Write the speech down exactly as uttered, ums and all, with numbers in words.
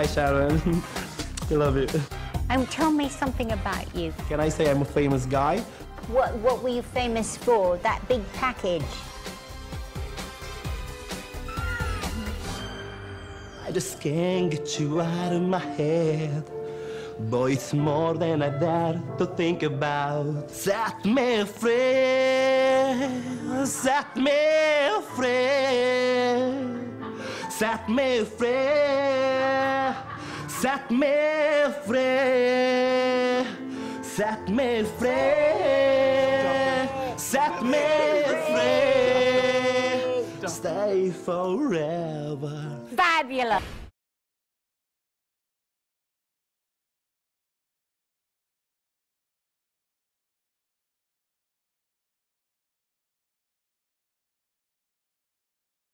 Hi, Sharon. I love it. And tell me something about you. Can I say I'm a famous guy? What, what were you famous for? That big package? I just can't get you out of my head. Boy, it's more than I dare to think about. Set me free, set me free, set me free, set me free, set me free, set me free, stay forever. Fabulous.